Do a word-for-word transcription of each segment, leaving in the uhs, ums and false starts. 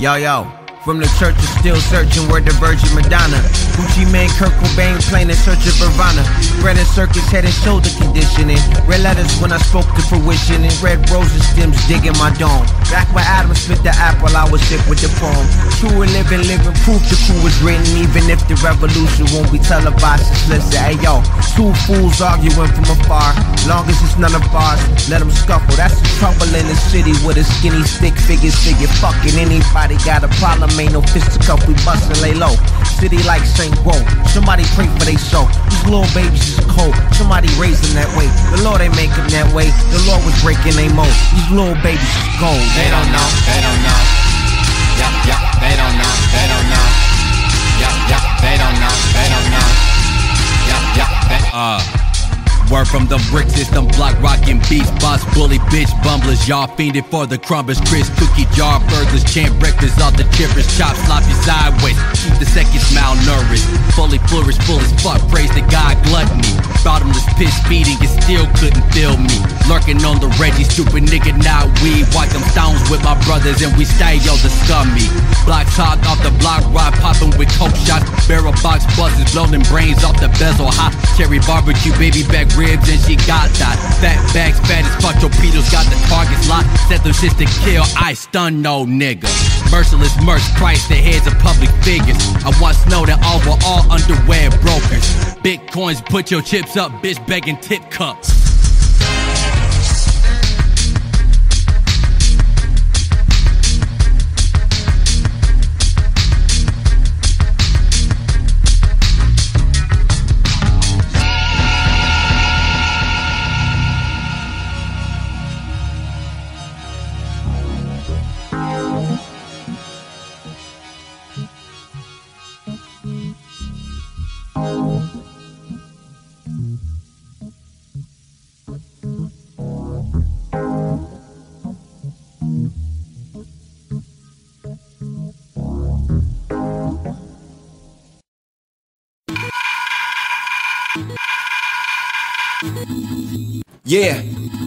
Yo, yo. From the church is still searching, word the Virgin Madonna. Gucci Mane, Kurt Cobain playing in search of Nirvana. Bread and circus, head and shoulder conditioning. Red letters when I spoke to fruition. And red roses stems digging my dome. Back when Adam split the apple, I was sick with the poem. True and living, living proof the coup was written. Even if the revolution won't be televised, just listen. Hey yo, two fools arguing from afar. Long as it's none of ours, let them scuffle. That's the trouble in the city with a skinny stick figures figure. Fucking anybody got a problem. Ain't no fisticuff, we bustin' lay low. City like Saint Woe, somebody pray for they soul. These little babies is cold, somebody raise them that way. The Lord ain't make them that way, the Lord was breaking they mold. These little babies is gold. They don't know, they don't know. Yup, yup, they don't know, they don't know. Yup, yup, they don't know, they don't know. Yup, yup, they uh word from the brick system, block rockin' beats, boss, bully, bitch, bumblers, y'all fiending for the crumbers, Chris, cookie jar, burglars, champ breakfast, all the chippers, chop, sloppy sideways, keep the seconds malnourished, fully flourished, full as fuck, praise to God, gluttony, bottomless piss feeding, it still couldn't fill me, lurking on the Reggie, stupid nigga, not weed, wipe them stones with my brothers, and we stay, yo, the scummy, blocks hot off the block, ride popping with coke shots, barrel box buses, blowing brains off the bezel, hot cherry barbecue, baby back ribs and she got that. Fat bags, fat as fuck, torpedoes got the targets locked. Set them shits to kill, I stun no nigga. Merciless merch, Christ, the heads of public figures. I once know that all were all underwear brokers. Bitcoins, put your chips up, bitch begging tip cups. Yeah.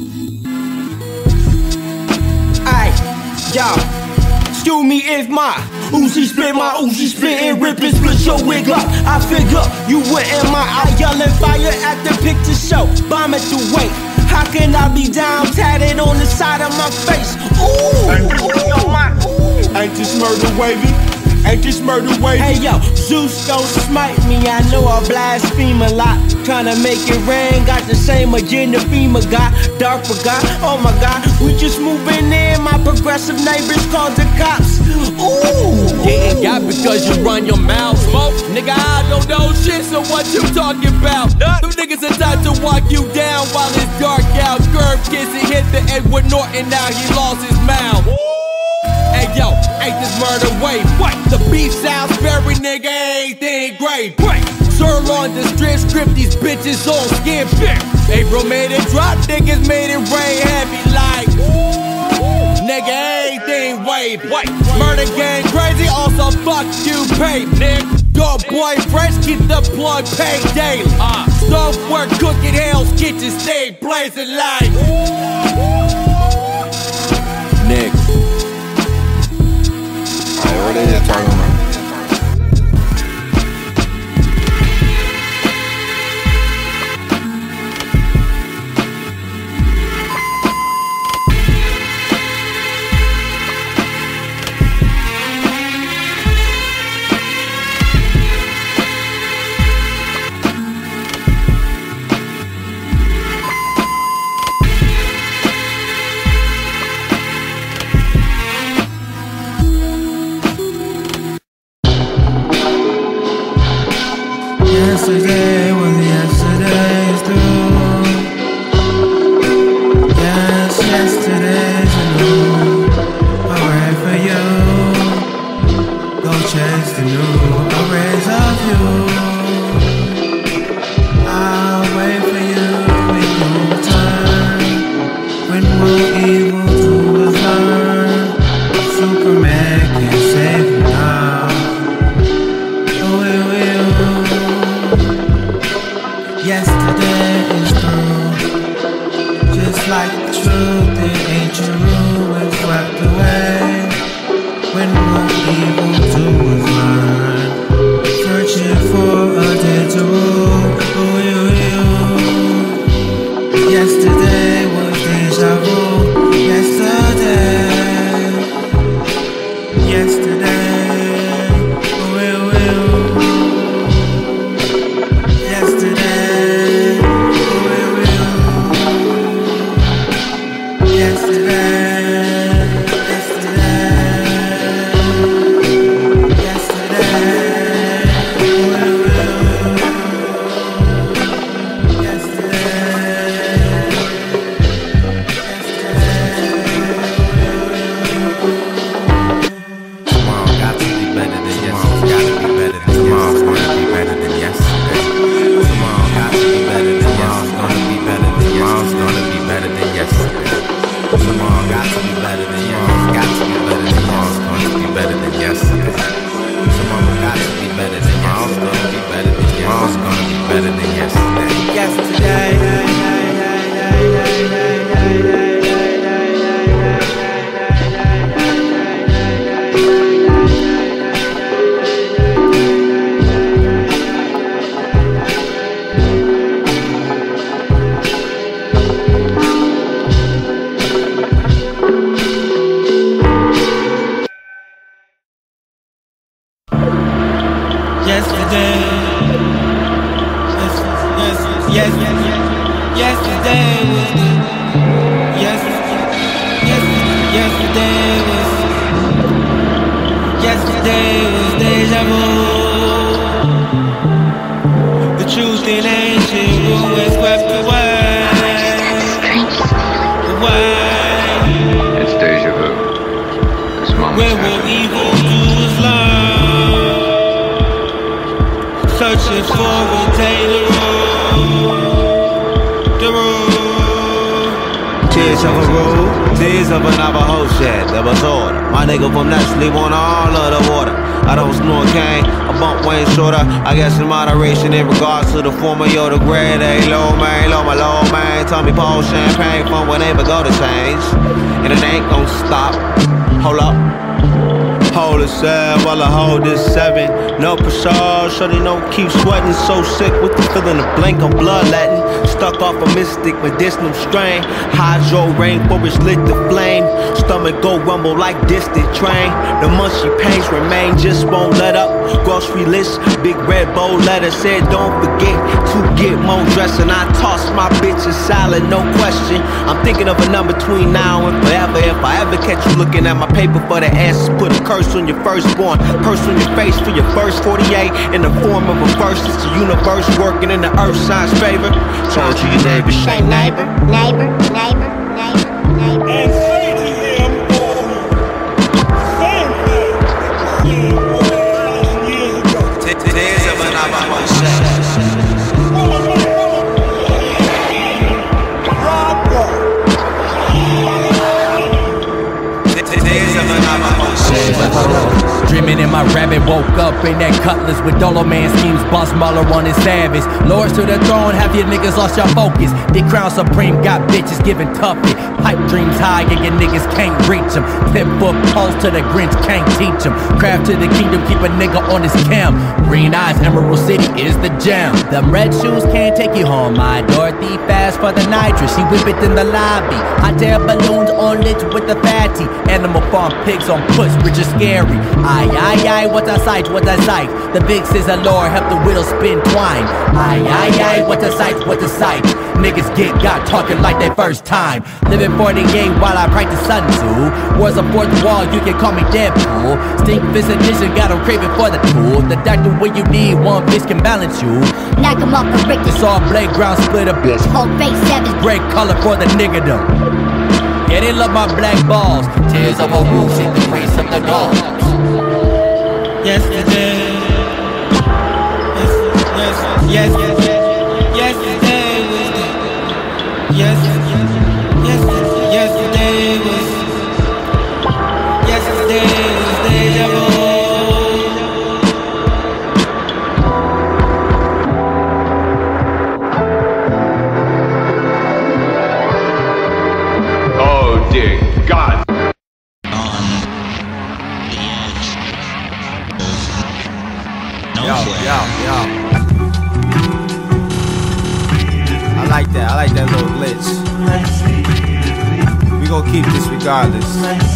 Aye, yo. Excuse me if my Uzi split, my Uzi split and rip and split your wig up. I figure you were in my eye, yelling fire at the picture show. Bomb at the weight. How can I be down tatted on the side of my face? Ooh, ooh. Ain't this murder wavy? Ain't this murder wavy? Hey yo, Zeus don't smite me, I know I blaspheme a lot. Tryna make it rain, got the same agenda FEMA got. Dark forgot, oh my god, we just moving in. My progressive neighbors called the cops. Ooh, getting got because you run your mouth. Smoke, nigga, I don't know shit, so what you talking about? Them niggas are time to walk you down while it's dark out. Curb kissing hit the Edward Norton, now he lost his mouth. Hey yo, ain't this murder wave? What? The beef sounds very nigga, anything great. Sirloin the strip, strip these bitches on skin. April made it drop, niggas made it rain heavy like nigga, anything wave. Murder gang crazy, also fuck you pay, nigga. Your boy fresh, keep the plug paid daily. Uh, Stove work, cooking Hell's Kitchen, stay blazing like nigga. What are you talking about? was, yesterday was deja vu. The truth in ancient ruins swept away, away. It's deja vu. This moment's Where will evil doers learn? Searching for a Taylor road, the road. Tears of a road, tears of a Navajo shed, that was order. My nigga from Nestle want all of the water. I don't snort cane, I bump Wayne Shorter. I guess in moderation in regards to the former Yoda grade A. Low man, low my low man. Tell me Paul Champagne from when they go to change. And it ain't gon' stop. Hold up. Hold a seven while I hold this seven. No pressure, shorty no keep sweating. So sick with the feeling of blink on bloodletting. Stuck off a mystic medicinal strain. Hydro rainforest lit the flame. Stomach go rumble like distant train. The mushy pains remain, just won't let up. Grocery list, big red bold letter said don't forget to get more dressing. I toss my bitches salad, no question. I'm thinking of a number between now and forever. If I ever catch you looking at my paper for the answers, put a curse on your firstborn, purse on your face for your first forty-eight in the form of a verse. It's the universe working in the earth signs favor. Told you your neighbor, say neighbor, neighbor, neighbor, neighbor, neighbor. And say to him, same thing over a thousand years ago. Tears of a Navajo shed. Tears of a Navajo shed. Dreaming in my rabbit, woke up in that cutlass with Dolo Man schemes, boss Muller on his savage. Lords to the throne, have your niggas lost your focus. The crown supreme got bitches giving tough it. Pipe dreams high and your niggas can't reach them. Ten foot pulse to the Grinch, can't teach them. Craft to the kingdom, keep a nigga on his cam. Green eyes, Emerald City is the jam. Them red shoes can't take you home, my Dorothy. Fast for the nitrous, she whip it in the lobby. Hot air balloons on lit with the fatty. Animal farm pigs on push, rich and scary. Aye, aye, aye, what a sight, what a sight. The big scissor lord help the widow spin twine. Aye, aye, aye, what a sight, what a sight. Niggas get got talking like their first time. Living forty-eight while I practice Sun Tzu. Wars a fourth wall, you can call me Deadpool. Stink fist edition, got them craving for the tool. The doctor when you need, one bitch can balance you. Knock him off the Ricky. It's all blade ground split a bitch. Whole face savage. Great color for the niggerdom. Yeah, they love my black balls. Tears of a roof in the grace of the dogs. Yesterday, yes, yes, yes, yesterday was the, yes, yes, yesterday was, yesterday was deja vu. Oh dear God. Yo, yo, yo. I like that, I like that little glitch. We gon' keep this regardless.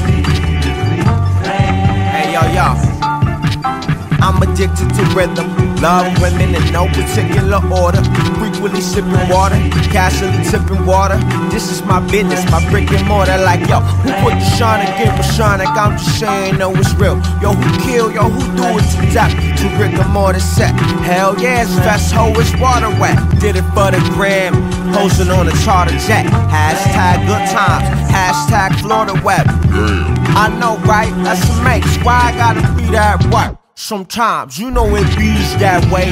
Hey, yo, yo. I'm addicted to rhythm. Love women in no particular order. Frequently sipping water, casually tipping water. This is my business, my brick and mortar. Like, yo, who put the shine again for shine? Like, I'm just saying, no, it's real. Yo, who kill? Yo, who do it to death? To Rick and Morty set. Hell yeah, it's fast ho, it's water wet. Did it for the gram, posing on a charter jet. Hashtag good times, hashtag Florida web. I know, right? That's a mate. Why I gotta be that work? Sometimes, you know it bees that way.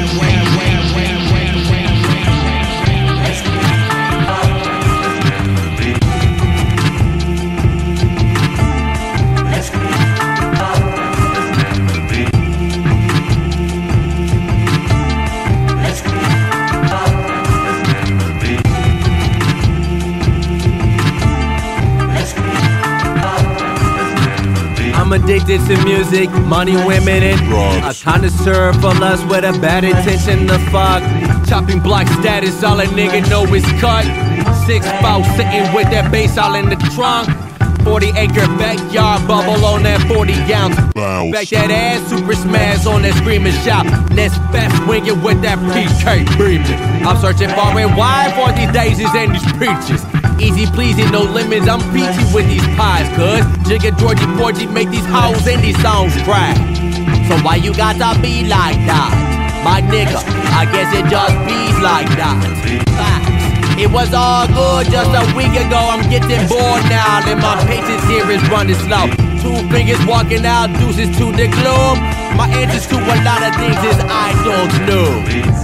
I'm addicted to music, money, women, and drugs. A connoisseur for lust with a bad intention to fuck. Chopping block status, all a nigga know is cut. Six foul sitting with that bass all in the trunk. forty acre backyard bubble on that forty ounce. Bounce. Back that ass, super smash on that scream and shout. Let's fast wing it with that P K breathing. I'm searching far and wide for these daisies and these peaches. Easy pleasing, no limits, I'm peachy with these pies, cuz Jigga Georgie Porgy make these hoes and these songs cry. So why you gotta be like that? My nigga, I guess it just bees like that. Facts. It was all good just a week ago, I'm getting bored now, and my patience here is running slow. Two fingers walking out, deuces to the gloom. My answers to a lot of things is I don't know.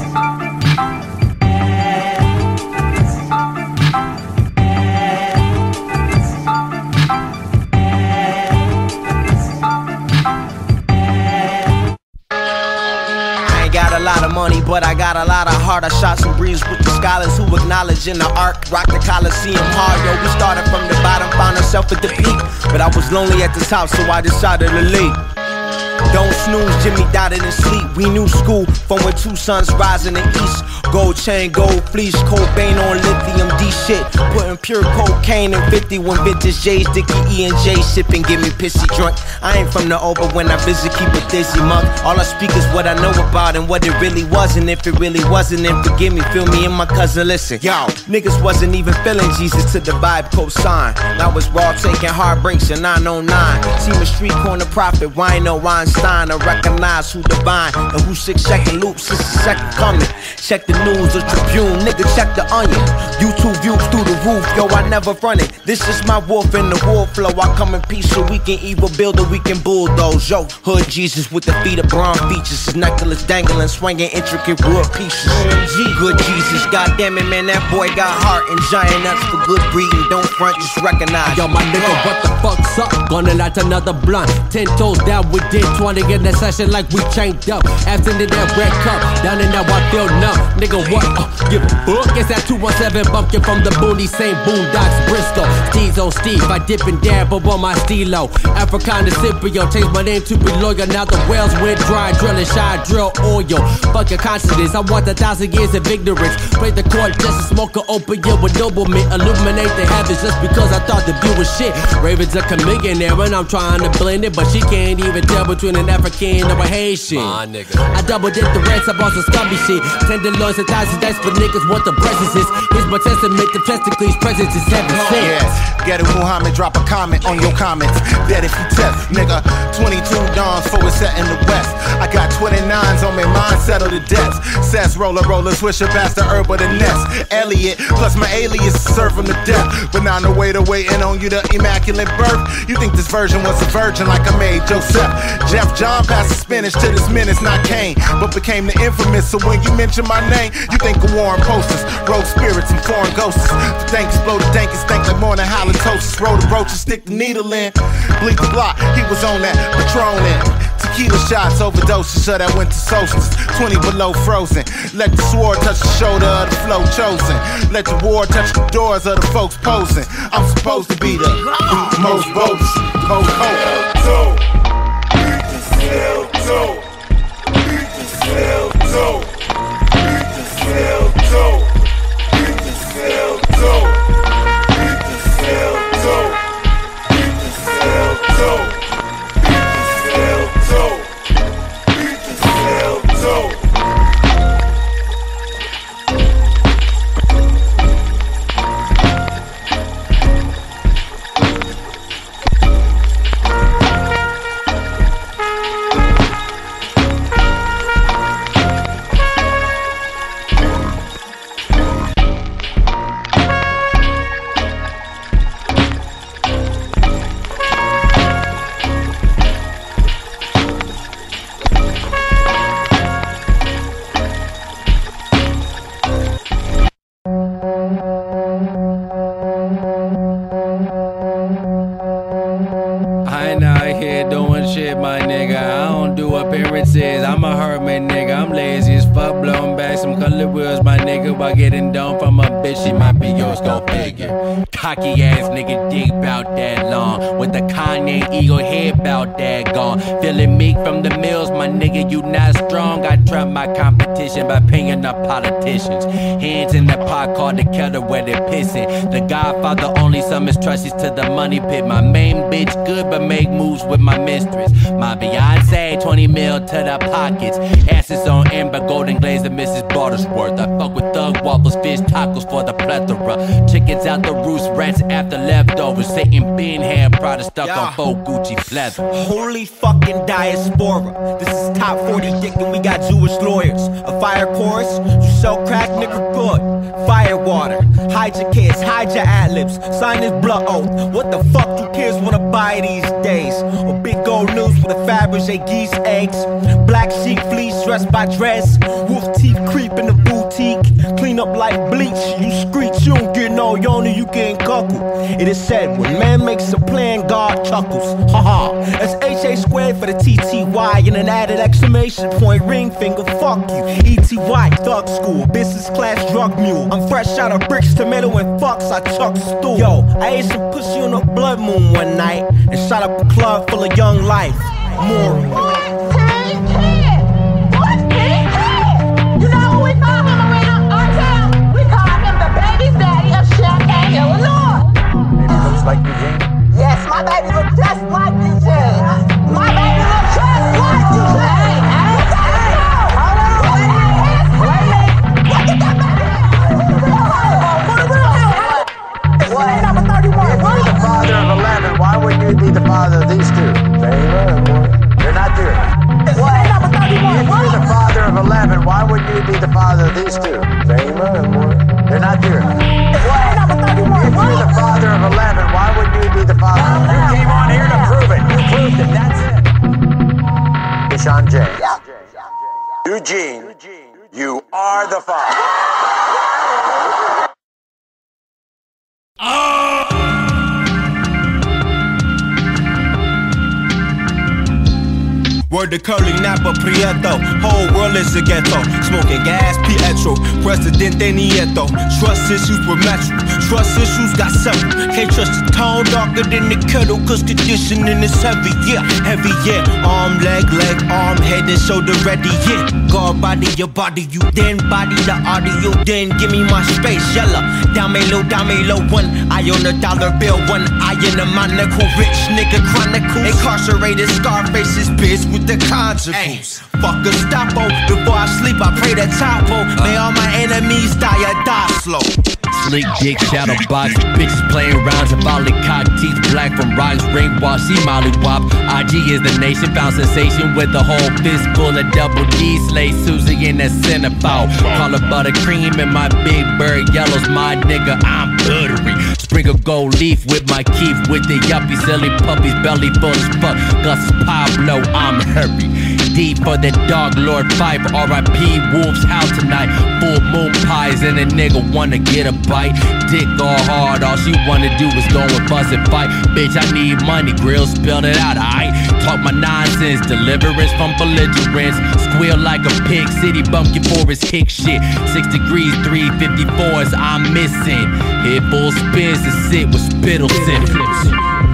Got a lot of money, but I got a lot of heart. I shot some breeze with the scholars who acknowledge in the art. Rock the Coliseum hard, yo. We started from the bottom, found ourselves at the peak. But I was lonely at the top, so I decided to leave. Don't snooze, Jimmy died in his sleep. We knew school from when two suns rise in the east. Gold chain, gold fleece, Cobain on lithium D shit. Putting pure cocaine in fifty-one vintage J's, Dickie E and J sipping, get me pissy drunk. I ain't from the over when I visit, keep it dizzy monk. All I speak is what I know about and what it really was. And if it really wasn't, then forgive me, feel me and my cousin, listen. Yo, niggas wasn't even feeling Jesus to the vibe co-sign. Now it's raw taking heartbreaks in nine oh nine. See my street corner prophet, Wino Weinstein. I recognize who divine and who six second loops, it's the second coming. Check the news, the Tribune, nigga check the Onion. YouTube views through the roof, yo I never run it. This is my wolf in the war flow. I come in peace so we can evil build or we can bulldoze. Yo, hood Jesus with the feet of bronze features, his necklace dangling, swinging intricate wood pieces. Good Jesus, goddamn it man, that boy got heart and giant nuts for good breeding. Don't front, just recognize. Yo my nigga, what the fuck's up? Gonna light another blunt. Ten toes down, we did twenty in that session like we changed up. Absent in that red cup, down in that I feel numb. Nigga, what? Uh, give a fuck. It's that two one seven bumpkin from the boonies, same boondocks, Bristol. Steve's on Steve, I dip and dab up on my stilo. Africana Scipio, changed my name to be loyal. Now the wells went dry, drilling shy, drill oil. Fuck your consciousness, I want a thousand years of ignorance. Play the court just to smoke an opiate with noblemen. Illuminate the heavens just because I thought the view was shit. Raven's a chameleonaire and I'm trying to blend it, but she can't even tell between an African or a Haitian. My nigga. I double dip the rest, I bought some scummy shit. Tenderloins and thousands, that's for niggas want the presences. Here's my testament, the Testicles presence is heaven sent. Yeah, Ghetto Muhammad, drop a comment on your comments. Dead if you test, nigga. twenty-two dawns for it's set in the west. I got twenty-nines on my mind, settle the debts. Says roller, roller, swisher, bastard, herb of the nest. Elliot, plus my alias, serve him to death. But now the waiter waiting on you, the immaculate birth. You think this version was a virgin like I made Joseph. Jeff John passed the spinach to this menace, not Kane, but became the infamous. So when you mention my name, you think of warring posters, rogue spirits and foreign ghosts. The dank explode, the dank is stank like morning halitosis. Roll the roaches, stick the needle in. Bleak the block, he was on that Patron in. Tequila shots, overdoses, so that went to solstice. twenty below frozen. Let the sword touch the shoulder of the flow chosen. Let the war touch the doors of the folks posing. I'm supposed to be the most boldest. Most hope. Beat the cell dope. Beat the cell dope. Beat the cell dope. Beat the cell dope. Beat the cell dope. Beat the cell dope. Beat the cell dope. I'm a hermit, nigga. I'm lazy as fuck, blowing back some color wheels, my nigga. While getting down from a bitch, she might be yours, go figure. cocky ass nigga dig bout that long. With the Kanye eagle head bout that gone. Feeling meek from the mills, my nigga, you not strong. I trump my competition by paying up politicians. Hands in the pot, called the kettle where they pissing. The Godfather only summons trustees to the money pit. My main bitch good, but make moves with my mistress. My Beyonce, twenty mil to the pockets. Asses on amber, golden glaze, and Missus Buttersworth. I fuck with thug waffles, fish tacos for the plethora. Chickens out the roost, rats after leftovers. Satan being hand product stuck yeah. on faux Gucci leather. Holy fucking diaspora. This is top forty dick and we got Jewish lawyers. A fire chorus, you sell crack, nigga, good. Fire water, hide your kids, hide your ad-libs. Sign this blood oath. What the fuck do kids wanna buy these days? Or big gold news with a Fabergé geese eggs. Black sheep fleece dressed by dress. Wolf teeth creep in the boutique. Clean up like bleach. You screech, you don't get no yoni, you getting cuckold. It is said when man makes a plan, God chuckles. Haha, that's H A squared for the T T Y. And an added exclamation point, ring finger, fuck you. E T Y, thug school, business class drug mule. I'm fresh out of bricks, tomato and fucks, I chuck stool. Yo, I ate some pussy on a blood moon one night and shot up a club full of young life. More. Like Eugene? Yes, my baby looks just like Eugene. My baby looks just like Eugene. Hey, hey, hey, hold on, wait a minute, wait a minute. Look at that baby. Put a real house. It's number thirty-one. If you're the father of eleven, why wouldn't you be the father of these two? Very well, boy. You're not doing it. It's number thirty-one. If you're the father of eleven, why wouldn't you be the father of these two? Very well, boy. You're not doing it. It's number thirty-one. If you're the father of eleven, why wouldn't you be the father? You came on here to prove it. You proved it. That's it. Deshaun James. Yeah. Eugene, you are the father. Word to Curly Napa Prieto, whole world is a ghetto. Smoking gas, Pietro, Presidente Nieto. Trust issues with Metro, trust issues got several. Can't trust the tone darker than the kettle, cause conditioning is heavy, yeah. Heavy, yeah. Arm, leg, leg, arm, head and shoulder ready, yeah. God body, your body, you then body the audio, then give me my space, yellow. Dame low, dame low, one eye on a dollar bill, one eye in a monocle, rich nigga chronicles. Incarcerated Scarface's bitch with the conjugals. Fuck a stoppo, before I sleep I pray that topo. May all my enemies die or die slow. Slick dick, shadow box, bitches playing rounds of volley cock, teeth black from rocks, ring wash, see molly wop. I G is the nation, found sensation with a whole fist full of double D. Slay Susie in that centerfold. Call her buttercream and my big bird yellows, my nigga, I'm buttery. Sprinkle gold leaf with my keef, with the yuppie silly puppies, belly full as fuck. Gus Pablo, I'm hurry. D for the dog lord five, R I P wolves howl tonight. Full moon pies and a nigga wanna get a bite. Dick all hard, all she wanna do is go and bust and fight. Bitch, I need money, grill spilled it out, aight. Talk my nonsense, deliverance from belligerents. Squeal like a pig, city bumpkin for his kick shit. Six degrees, three fifty-fours, I'm missing. Hit full spins to sit with spittle symptoms.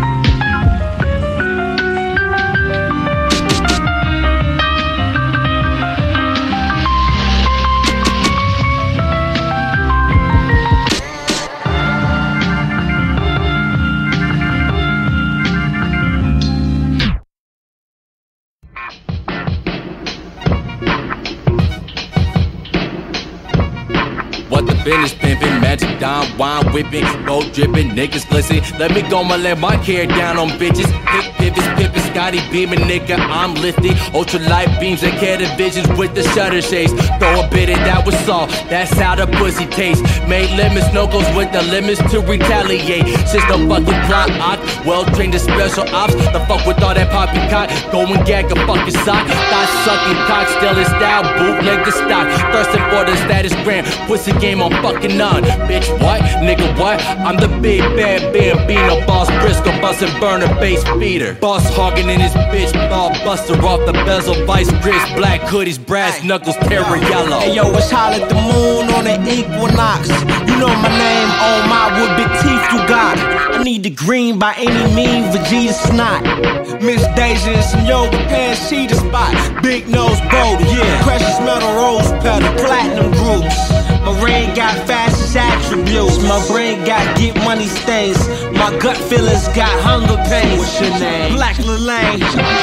Business pimpin', magic Don, wine whipping, gold dripping, niggas listen. Let me go, and let my hair down on bitches. Hip pivots, pippin', Scotty beamin', nigga, I'm lifted. Ultralight beams and care visions with the shutter shades. Throw a bit of that with salt, that's how the pussy tastes. Made lemons, no goes with the lemons to retaliate. Since the fucking plot, ock, well trained to special ops. The fuck with all that poppycock, go and gag a fucking sock. Thought sucking cock, still in style, bootleg the stock. Thirsting for the status gram, pussy game on fucking on. Bitch, what? Nigga, what? I'm the big bad Bambino, boss Briscoe, bustin' burner, bass feeder. Boss hogging Lean in his bitch, ball buster off the bezel, vice grips, black hoodies, brass knuckles, terror yellow. Hey yo, it's holler at the moon on the equinox. You know my name, oh my, what big teeth you got? I need the green by any means, Vegeta snot. Miss Deja in some yoga pants, she the spot. Big nose boulder, yeah. Precious metal rose petal, platinum groups. My rain got fastest attributes. My brain got get money stains. My gut feelings got hunger pains. What's your name? Black Lilane.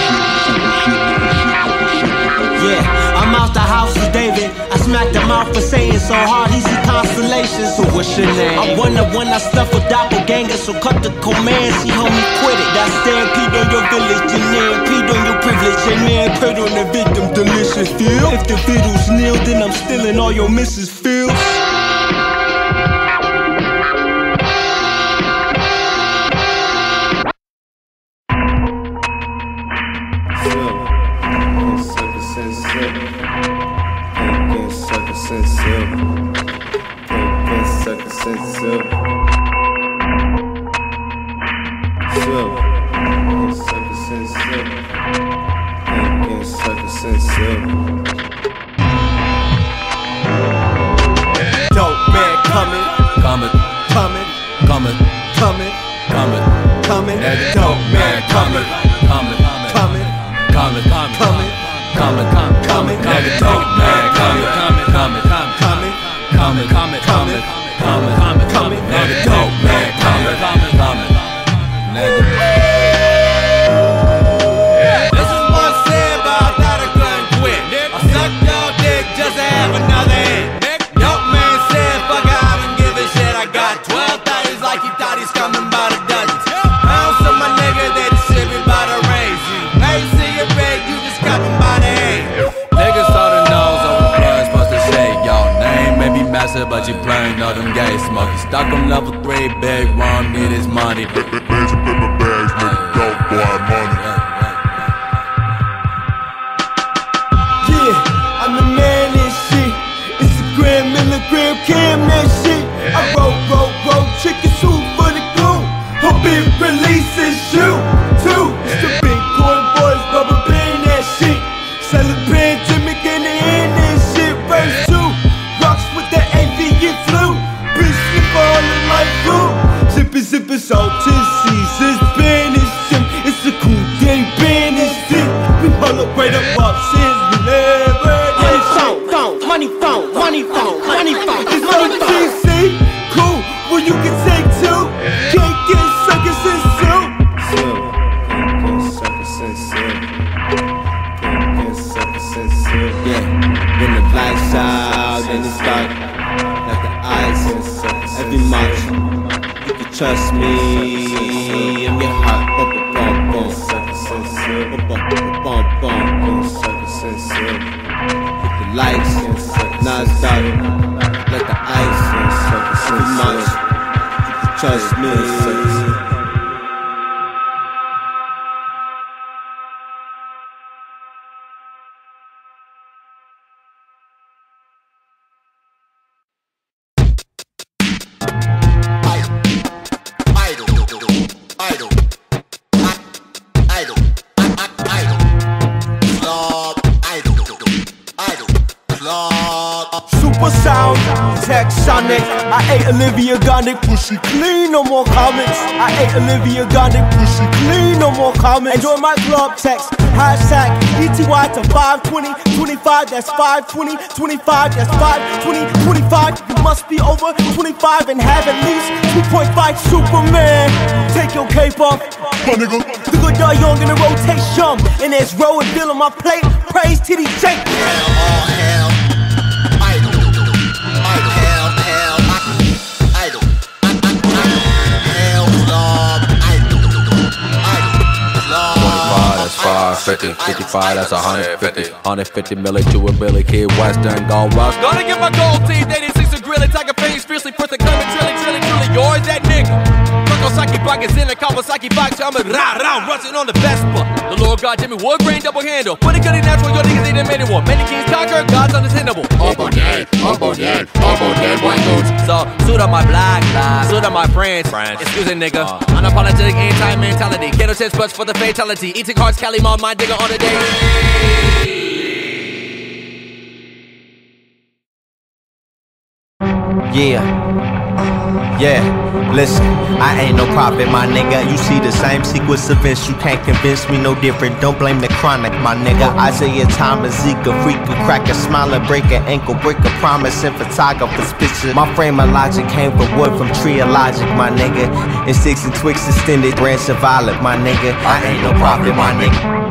Yeah, I'm out the house with David. I smacked him out for saying so hard he see constellations. So what's your name? I wonder when I stuff a doppelganger. So cut the command, see homie quit it. That's stampede on your village and impede on your privilege. And man, preyed on the victim, delicious feel. If the fiddles kneel, then I'm stealing all your missus feels. But you playing all them gay smokers. Stock on level three, big rum, need his money. Bags, paper bags, make dope boy money. Yeah, I'm the man and shit. It's a gram, milligram, cam, that shit. I roll, roll, roll, chicken soup for the goon. Hope it releases you, too. It's the big boy boys, rubber band, that shit. Sell a pandemic in the end, that shit. Verse two. Zippin' salted Caesars, banished him. It's a cool day, banished him. We hold up right up our sins, we never money phone, phone, money phone, money phone, money phone. It's money phone. T C, cool, well you can take two. Can't get suckers in soup. Can't get suckers in soup. Can't get suckers in soup. Yeah, when the lights out, then it's dark. Like the eyes, every month. Trust me, I'm your heart, bum bum bum, bum bum bum bum. With the lights, now it's dark, like the ice. Too much, trust me. Super sound, tech sonic. I ate Olivia Garnick, pussy clean, no more comments. I ate Olivia Garnick, pussy clean, no more comments. Enjoy my club text, hashtag E T Y to five twenty, twenty-five, that's five twenty, twenty-five, that's five twenty, twenty-five. You must be over twenty-five and have at least two point five Superman. Take your cape off, my nigga. The good die young in the rotation, and there's row and bill on my plate. Praise T D J. Hell, all hell. five fifty, fifty-five, that's one hundred fifty. one hundred fifty milli to a Billy Kid Western, Gold Rush. Gonna get my gold teeth, eighty-six a grilling, tiger face, fiercely, person coming, trilling, trilling, trilling. Yours, that nigga. Circle Kawasaki pockets in a Kawasaki box. I'm a rah rah, rushing on the Vespa. The Lord God Jimmy Wood grain double handle. Put it good natural, your niggas ain't a many one. Many kings conquer, God's unassailable. Up on dead, up on dead, up on dead, white boots. So, suit up my black lives, suit up my friends. friends. Excuse me, nigga. Uh. Unapologetic anti-mentality. Kettle says butts for the fatality. Eating hearts, Cali mom, my digger on the day. Yeah, yeah, listen, I ain't no prophet, my nigga. You see the same sequence of events, you can't convince me no different. Don't blame the chronic, my nigga. Isaiah Thomas, Zika, freaker, cracker, smiler, breaker, ankle breaker, promise, and photographer's picture. My frame of logic came from wood from tree of logic, my nigga. And sticks and twigs extended, branch of violet, my nigga. I ain't no prophet, my nigga.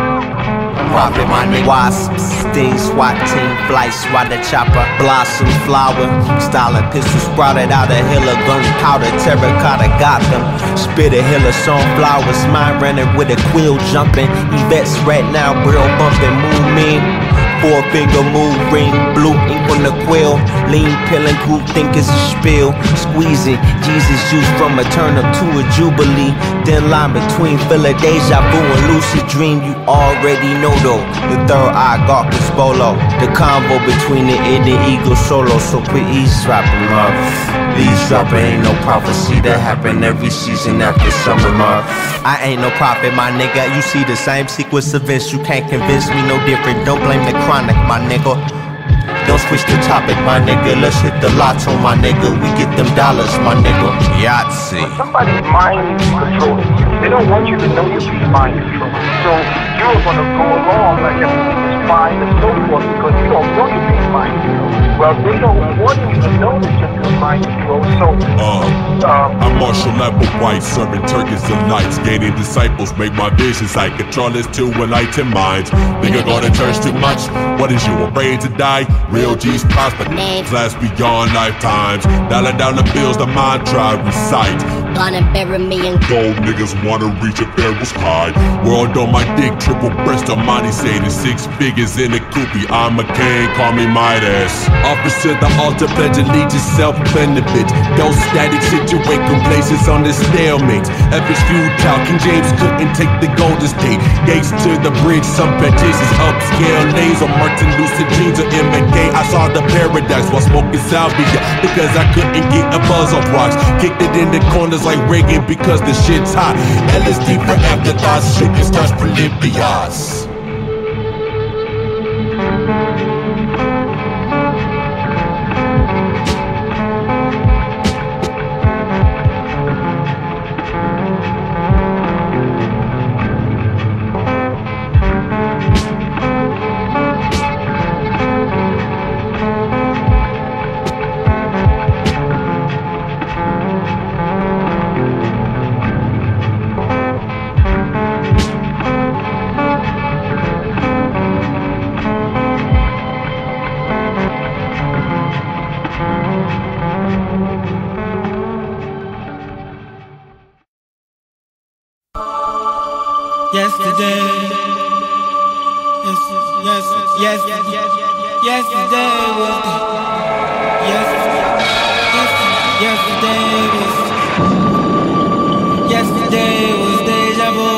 Prophet, my nigga. Wasps, sting, SWAT team, flight, swat chopper, blossom, flower, style of pistol sprouted out a hill of gunpowder, terracotta Gotham, spit a hill of sunflowers, mine running with a quill jumping, Yvette's right now, brill bumping, move me. Four finger move, ring, blue ink on the quill. Lean, peeling, group think it's a spill. Squeezing, Jesus juice from a turnip to a jubilee. Thin line between Phila deja vu and lucid dream. You already know though, the third eye Garcus Bolo. The combo between the id and ego solo. So quit eavesdropping, love. Eavesdropping ain't no prophecy that happen every season after summer, love. I ain't no prophet, my nigga. You see the same sequence of events, you can't convince me no different. Don't blame the chronic, my nigga. Don't switch the topic, my nigga. Let's hit the lotto, my nigga. We get them dollars, my nigga. Yahtzee. Somebody's mind is controlling you. They don't want you to know you're being mind controlled. So you're gonna go along like everything is fine and so forth because you don't know you're being mind controlled. Well, they don't want you to know that you're being mind controlled. So uh, um, I'm Marshall Applewhite, serving turkeys and nights, gaining disciples, make my visions I control this to enlighten minds. Nigga go to church too much? What is you afraid to die? Real G's prosper, last beyond lifetimes. Dialing down the bills, the mantra recite. Gonna bury me in gold. Niggas wanna reach a Pharaoh's high. World on my dick, triple breast on money, say the six figures in the coopy. I'm a king, call me Midas. Office to the altar, pledge allegiance, self-benefit. Those static situate places on the stalemate. Epic futile, King James couldn't take the Golden State. Gates to the bridge, some petitions, upscale names on Martin Lucid dreams of M K. I saw the paradise while smoking salvia because I couldn't get a buzz off rocks. Kicked it in the corners like Reagan because the shit's hot. L S D for afterthoughts, shooting stars for Olympias. Yesterday, yes, yes, yes, yes, yesterday was the, yes, yes, yesterday was, yesterday was deja vu.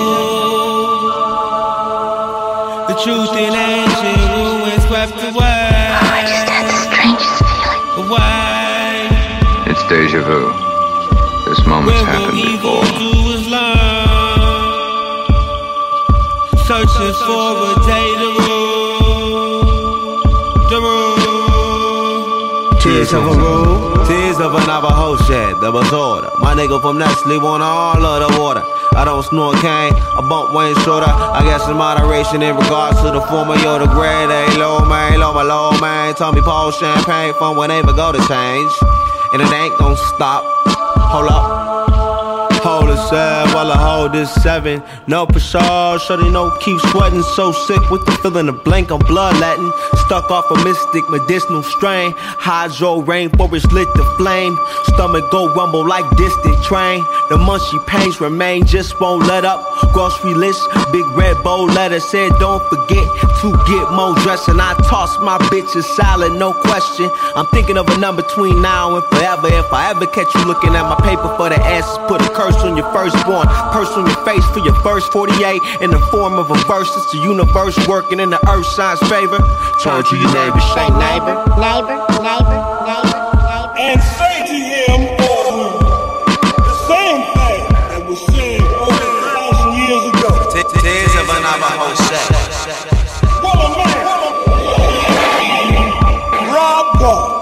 The truth in ancient ruins swept away. Oh, I just had the strangest feeling. Why? It's deja vu. This moment's happened before. Searching for a day to rule, to rule. Tears of a rule, tears of a Navajo shed, the disorder. My nigga from Nestle want all of the water. I don't snort cane, I bump Wayne Shorter. I got some moderation in regards to the former Yoda grade. A low man, low my low man. Told me Paul Champagne from when they ever go to change. And it ain't gon' stop. Hold up. Hold us said while I hold this seven. No for sure, shorty no keep sweating. So sick with the feeling of blank on bloodletting. Stuck off a mystic medicinal strain. Hydro rainforest lit the flame. Stomach go rumble like distant train. The munchy pains remain, just won't let up. Grocery list, big red bold letter said don't forget to get more dressing. I toss my bitches salad, no question. I'm thinking of a number between now and forever. If I ever catch you looking at my paper for the asses, put a curse on your firstborn, purse on your face for your first forty-eight in the form of a verse. It's the universe working in the earth signs favor. Turn to your neighbor, say neighbor, neighbor, neighbor, neighbor, neighbor, and say to him the same thing that was said over a thousand years ago. Tears of an Navajo set. What a man! Rob God.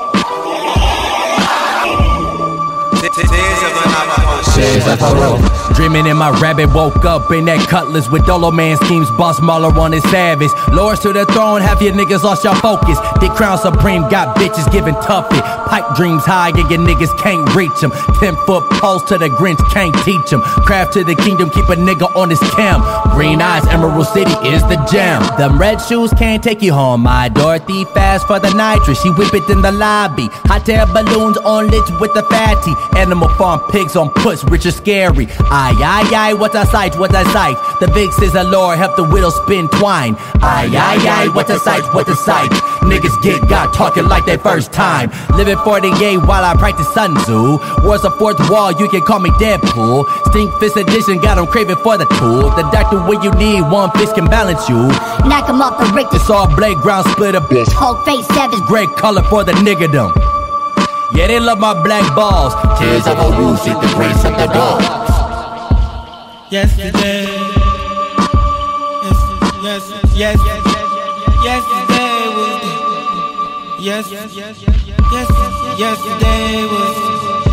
Tears of an Navajo set. Dreaming in my rabbit, woke up in that Cutlass with Dolo Man schemes, boss Mahler on his savage. Lords to the throne, half your niggas lost your focus. Dick Crown Supreme got bitches giving tough it. Pipe dreams high and your niggas can't reach them. Ten foot poles to the Grinch can't teach them. Craft to the kingdom, keep a nigga on his cam. Green eyes, Emerald City is the jam. Them red shoes can't take you home, my Dorothy. Fast for the nitrous, she whip it in the lobby. Hot air balloons on lit with the fatty. Animal farm pigs on puts, rich or scary. Aye, aye, aye, what a sight, what a sight. The Vix is a lore, help the widow spin twine. Aye, aye, aye, what a sight, what a sight. Niggas get got talking like they first time. Living forty-eight while I practice Sun Tzu. War's a fourth wall, you can call me Deadpool. Stink Fist edition, got them craving for the tool. The doctor when you need, one fist can balance you. Knock him off a Rick. It's all blade ground split a bitch. Hulk face savage. Great color for the niggerdom. Yeah, they love my black balls. Tears of a rouge, hit the grace of the dogs. Yesterday, yes, yes, yes, yesterday was, yes, yes, yes, yesterday was.